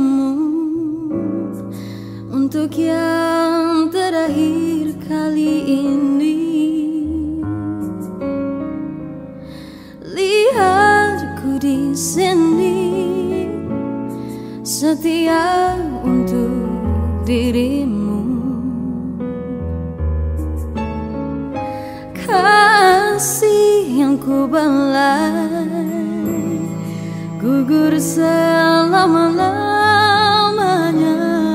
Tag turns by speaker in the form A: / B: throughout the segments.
A: dirimu untuk yang terakhir kali ini. Lihatku di sini, setia untuk dirimu. Kasih yang ku balai gugur selama-lamanya.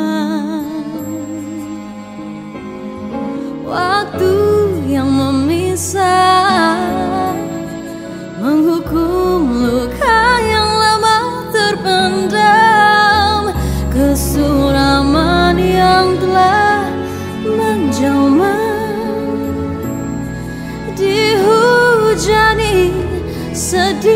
A: Waktu yang memisah menghukum luka yang lama terpendam, kesuraman yang telah menjelma dihujani sedih.